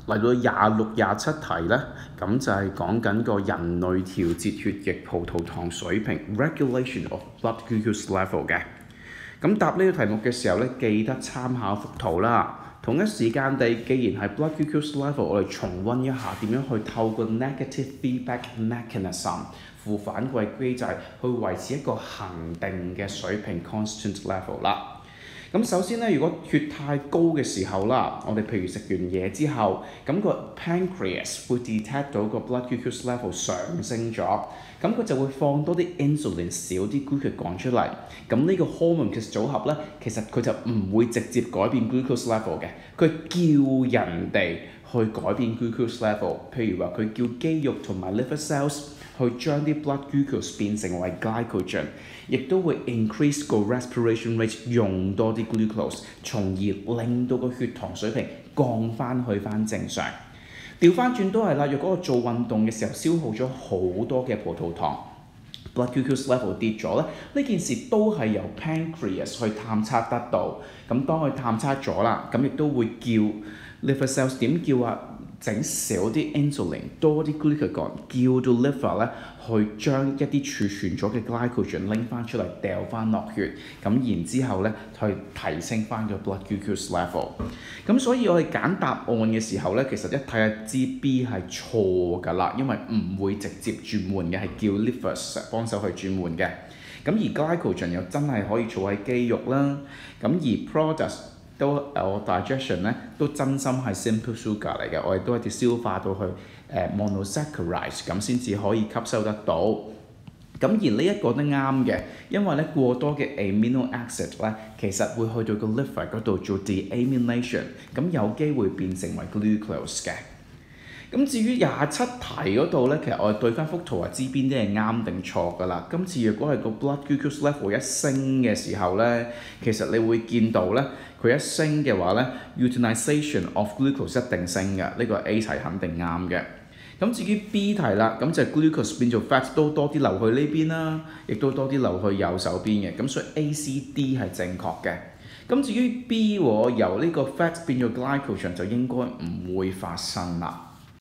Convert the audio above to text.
嚟到26、27題呢，咁就係講緊個人類調節血液葡萄糖水平 （regulation of blood glucose level） 嘅。咁答呢個題目嘅時候呢，記得參考幅圖啦。同一時間地，既然係 blood glucose level，我哋重溫一下點樣去透過 negative feedback mechanism 負反饋機制去維持一個恒定嘅水平 constant level 啦。咁首先咧，如果血太高嘅時候啦，我哋譬如食完嘢之後，咁個 pancreas 會 detect 到個 blood glucose level 上升咗，咁佢就會放多啲 insulin 少啲 glucagon 出嚟。咁呢個 hormone 嘅組合咧，其實佢就唔會直接改變 glucose level 嘅，佢叫人哋去改變 glucose level。譬如話佢叫肌肉同埋 liver cells去將啲 blood glucose 變成為 glycogen， 亦都會 increase 個 respiration rate， 用多啲 glucose， 從而令到個血糖水平降去返正常。調翻轉都係啦，若果我做運動嘅時候消耗咗好多嘅葡萄糖 ，blood glucose level 跌咗咧，呢件事都係由 pancreas 去探測得到。咁當佢探測咗啦，咁亦都會叫 liver cells 點叫啊？整少啲 insulin， 多啲 glucagon， 叫到 liver 咧去將一啲儲存咗嘅 glycogen 拎翻出嚟掉翻落血，咁然之後咧去提升翻個 blood glucose level。咁所以我哋揀答案嘅時候咧，其實一睇就知 B 係錯㗎啦，因為唔會直接轉換嘅，係叫 liver 幫手去轉換嘅。咁而 glycogen 又真係可以儲喺肌肉啦，咁而 products我 digestion 咧都真心係 simple sugar 嚟嘅，我哋都係要消化到去monosaccharides 咁先至可以吸收得到。咁而呢一個都啱嘅，因為咧過多嘅 amino acid 咧，其實會去到個 liver 嗰度做 deamination， 咁有機會變成為 glucose 嘅。咁至於27題嗰度咧，其實我哋對翻幅圖係知邊啲係啱定錯㗎啦。今次如果係個 blood glucose level 一升嘅時候咧，其實你會見到咧，佢一升嘅話咧 ，utilization of glucose 一定升嘅，呢個 A 題肯定啱嘅。咁至於 B 題啦，咁就 glucose 變做 fat 都多啲流去呢邊啦，亦都多啲流去右手邊嘅，咁所以 A、C、D 係正確嘅。咁至於 B 由呢個 fat 變做 glycogen 就應該唔會發生啦。